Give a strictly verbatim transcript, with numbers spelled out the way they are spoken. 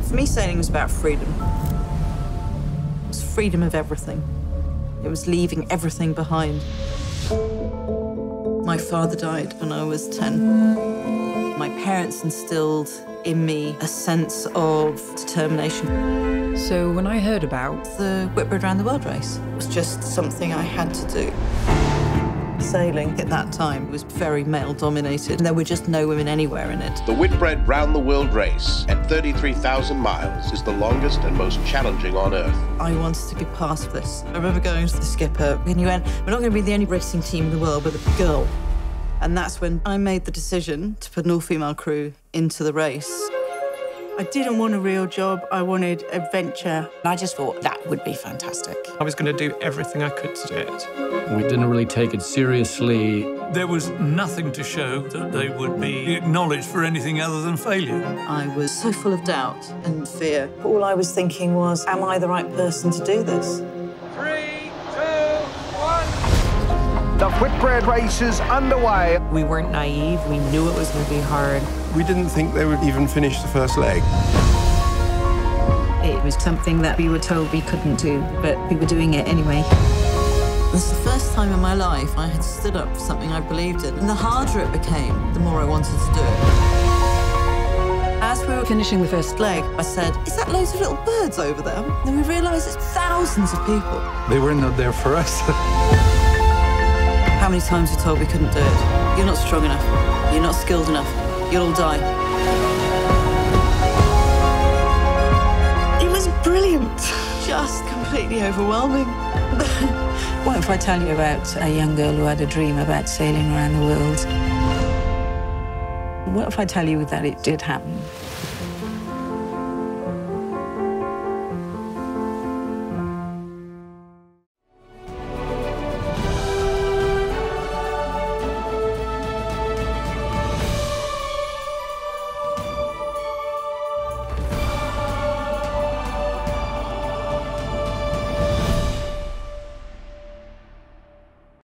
For me, sailing was about freedom. It was freedom of everything. It was leaving everything behind. My father died when I was ten. My parents instilled in me a sense of determination. So when I heard about the Whitbread round the world race, it was just something I had to do. Sailing at that time was very male-dominated, and there were just no women anywhere in it. The Whitbread round the world race at thirty-three thousand miles is the longest and most challenging on Earth. I wanted to be part of this. I remember going to the skipper, and he went, "We're not going to be the only racing team in the world with a girl." And that's when I made the decision to put an all-female crew into the race. I didn't want a real job, I wanted adventure. I just thought that would be fantastic. I was going to do everything I could to do it. We didn't really take it seriously. There was nothing to show that they would be acknowledged for anything other than failure. I was so full of doubt and fear. All I was thinking was, am I the right person to do this? Three, two, one. The Whitbread race is underway. We weren't naive. We knew it was going to be hard. We didn't think they would even finish the first leg. It was something that we were told we couldn't do, but we were doing it anyway. This is the first time in my life I had stood up for something I believed in. And the harder it became, the more I wanted to do it. As we were finishing the first leg, I said, "Is that loads of little birds over there?" Then we realised it's thousands of people. They were not there for us. How many times were we told we couldn't do it? You're not strong enough. You're not skilled enough. You'll all die. It was brilliant. Just completely overwhelming. What if I tell you about a young girl who had a dream about sailing around the world? What if I tell you that it did happen?